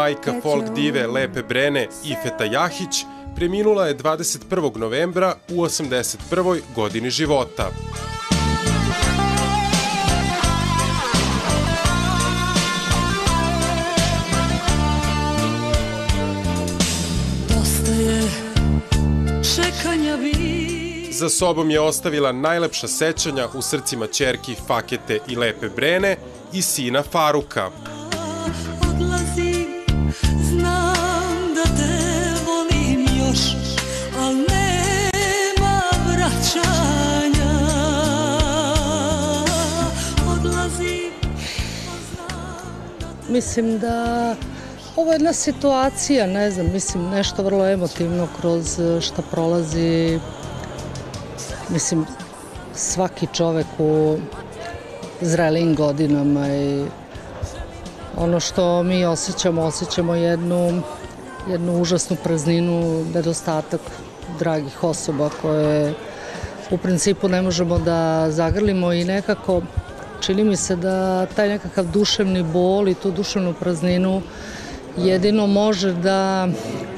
majka folk dive Lepe Brene Ifeta Jahić preminula je 21. novembra u 81. godini života. Za sobom je ostavila najlepša sećanja u srcima ćerki Fakete i Lepe Brene i sina Faruka. Odlazim, znam da te volim još, al nema vraćanja. Odlazim, mislim da ovo je jedna situacija, ne znam, mislim nešto vrlo emotivno kroz šta prolazi. Mislim, svaki čovek u zrelijim godinama i ono što mi osjećamo jednu užasnu prazninu, nedostatak dragih osoba koje u principu ne možemo da zagrlimo i nekako čini mi se da taj nekakav duševni bol i tu duševnu prazninu jedino može da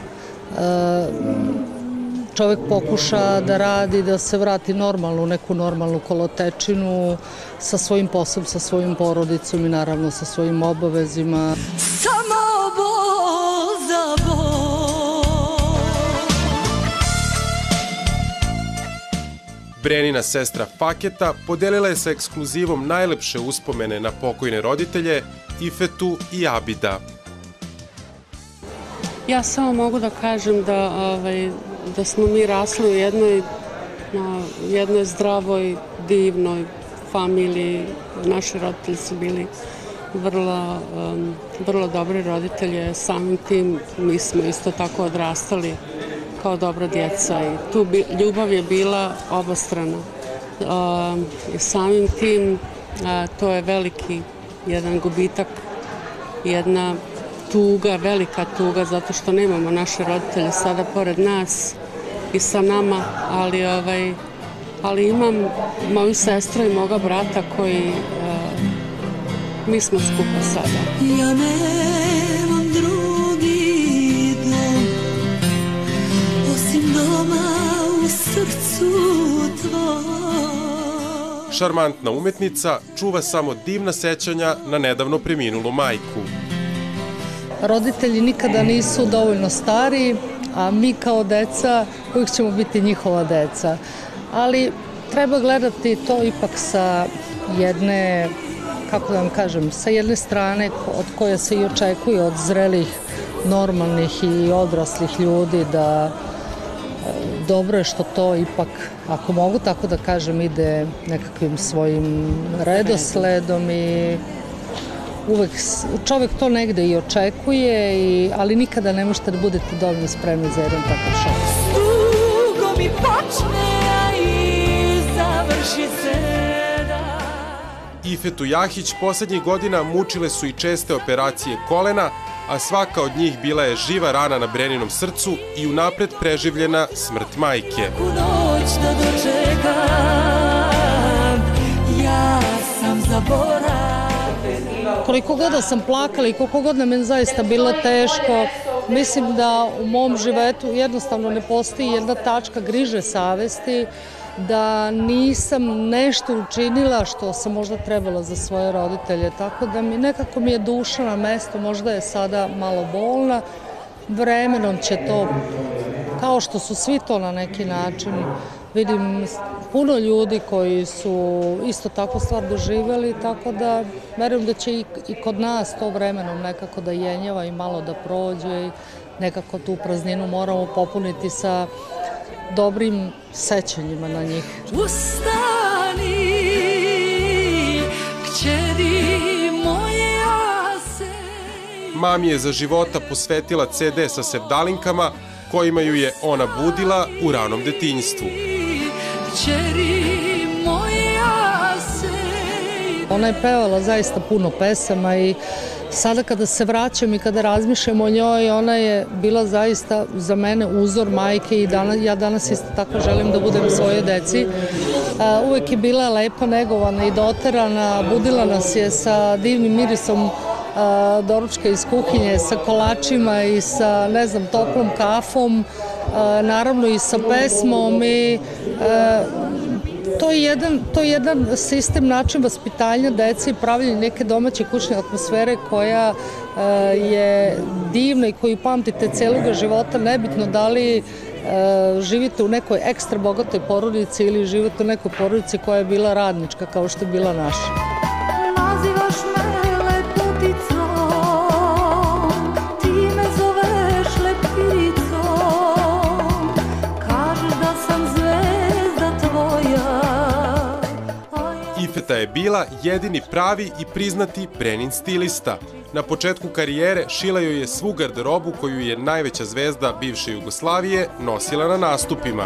čovek pokuša da radi, da se vrati normalno u neku normalnu kolotečinu sa svojim poslom, sa svojim porodicom i naravno sa svojim obavezima. samo bol za bol. Brenina sestra Faketa podelila je sa ekskluzivom najlepše uspomene na pokojne roditelje Ifetu i Abida. Ja samo mogu da kažem da smo mi rasli u jednoj zdravoj, divnoj familiji. Naši roditelji su bili vrlo dobri roditelji. Samim tim mi smo isto tako odrastali kao dobra djeca i tu ljubav je bila obostrana. I samim tim to je veliki jedan gubitak, jedna tuga, velika tuga, zato što nemamo naše roditelje sada pored nas i sa nama, ali imam moju sestru i moga brata koji mi smo skupa sada. Ja nemam drugi dom osim doma u srcu tvoj. Šarmantna umetnica čuva samo divna sećanja na nedavno preminulu majku. Roditelji nikada nisu dovoljno stari, a mi kao deca uvijek ćemo biti njihova deca. Ali treba gledati to ipak sa jedne, kako da vam kažem, sa jedne strane od koje se i očekuje od zrelih, normalnih i odraslih ljudi da dobro je što to ipak, ako mogu tako da kažem, ide nekakvim svojim redosledom i uvek čovek to negde i očekuje, ali nikada ne možete da budete dovoljno spremni za jedan takav šok. Dugo mi počne, a i završi se da... Ifetu Jahić poslednjih godina mučile su i česte operacije kolena, a svaka od njih bila je živa rana na Breninom srcu i unapred preživljena smrt majke. U noć da dočekam, ja sam zaboravila. Koliko god da sam plakala i koliko god nam je zaista bilo teško, mislim da u mom životu jednostavno ne postoji jedna tačka griže savesti da nisam nešto učinila što sam možda trebala za svoje roditelje. Tako da nekako mi je duša na mestu, možda je sada malo bolna. Vremenom će to, kao što su svi to na neki način, vidim puno ljudi koji su isto tako stvar doživjeli, tako da verujem da će i kod nas to vremenom nekako da jenjava i malo da prođe i nekako tu prazninu moramo popuniti sa dobrim sećanjima na njih. Ustani, kćeri moja se... Mami je za života posvetila CD sa sevdalinkama kojima ju je ona budila u ranom detinjstvu. Kćeri moja se... Ona je pevala zaista puno pesama i sada kada se vraćam i kada razmišljam o njoj, ona je bila zaista za mene uzor majke i ja danas isto tako želim da budem svojoj deci. Uvek je bila lepa, negovana i doterana, budila nas je sa divnim mirisom doručka iz kuhinje sa kolačima i sa, ne znam, toplom kafom, naravno i sa pesmom i to je jedan sistem, način vaspitanja dece i pravljenja neke domaće kućne atmosfere koja je divna i koju pamtite celoga života, nebitno da li živite u nekoj ekstra bogatoj porodici ili živite u nekoj porodici koja je bila radnička kao što je bila naša. Nazivaš me lepoticom, ti me zoveš leptiricom, kažeš da sam zvezda tvoja. Ifeta je bila jedini pravi i priznati Brenin stilista. Na početku karijere šila joj je svu garderobu koju je najveća zvezda bivše Jugoslavije nosila na nastupima.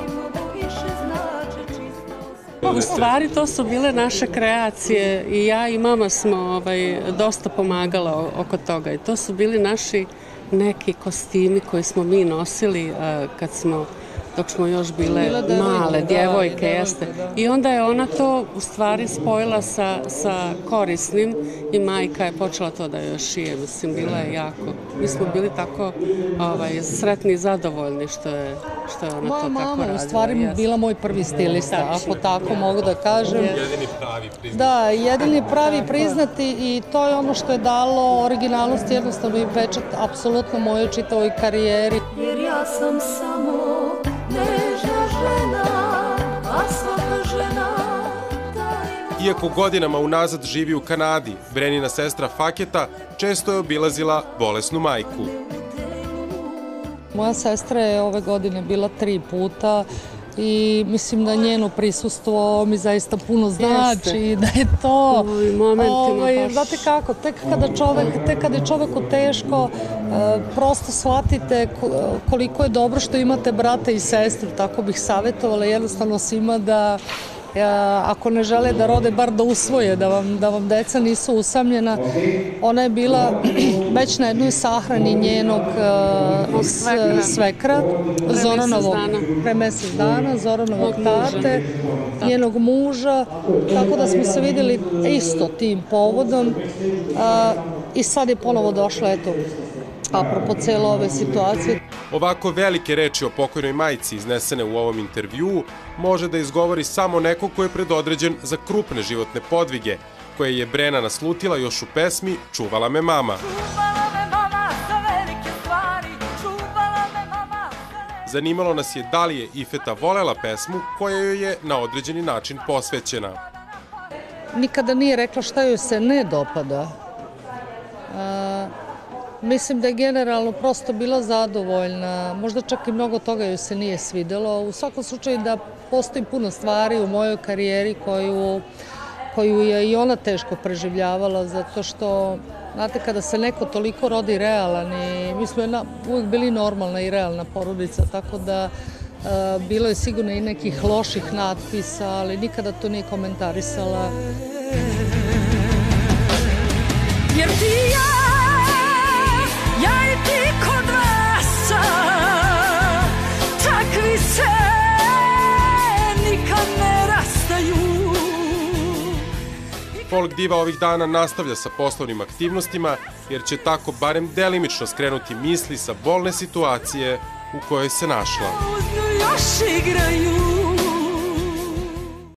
U stvari to su bile naše kreacije i ja i mama smo dosta pomagala oko toga i to su bili naši neki kostimi koji smo mi nosili dok smo još bile male djevojke, jeste. I onda je ona to u stvari spojila sa korisnim i majka je počela to da joj šije, mislim, bila je jako. Mi smo bili tako sretni i zadovoljni što je ona to tako radila. Moja mama u stvari bila moj prvi stilista, ako tako mogu da kažem. Jedini pravi priznati. Da, jedini pravi priznati i to je ono što je dalo originalnost jednostavno i pečat apsolutno mojoj čitavoj karijeri. Jer ja sam samo nežna žena, a svaka žena tajna. Iako godinama unazad živi u Kanadi, Brenina sestra Faketa često je obilazila bolesnu majku. Moja sestra je ove godine bila 3 puta i mislim da njeno prisustvo mi zaista puno znači, da je to... Znate kako, tek kada je čoveku teško, prosto shvatite koliko je dobro što imate brata i sestru, tako bih savjetovala jednostavno svima da ako ne žele da rode, bar da usvoje, da vam deca nisu usamljena. Ona je bila već na jednoj sahrani njenog svekra, Zoranovog, pre mesec dana, Zoranovog tate, njenog muža, tako da smo se vidjeli isto tim povodom i sad je ponovo došla, eto, apropo cele ove situacije. Ovako velike reči o pokojnoj majci iznesene u ovom intervjuu može da izgovori samo neko ko je predodređen za krupne životne podvige, koje je Brena naslutila još u pesmi Čuvala me mama. Zanimalo nas je da li je Ifeta volela pesmu koja joj je na određeni način posvećena. Nikada nije rekla šta joj se ne dopada. Mislim da je generalno prosto bila zadovoljna, možda čak i mnogo toga joj se nije svidelo. U svakom slučaju da postoji puno stvari u mojoj karijeri koju je i ona teško preživljavala, zato što, znate, kada se neko toliko rodi realan i mi smo uvijek bili normalna i realna porodica, tako da bilo je sigurno i nekih loših natpisa, ali nikada to nije komentarisala. Jer ti i ja i ti kod rasa, takvi se nikad ne rastaju. Folk diva ovih dana nastavlja sa poslovnim aktivnostima, jer će tako barem delimično skrenuti misli sa bolne situacije u kojoj se našla. Uz nju još igraju.